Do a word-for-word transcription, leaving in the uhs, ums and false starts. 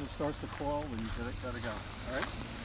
it starts to fall, then you gotta, gotta go. All right?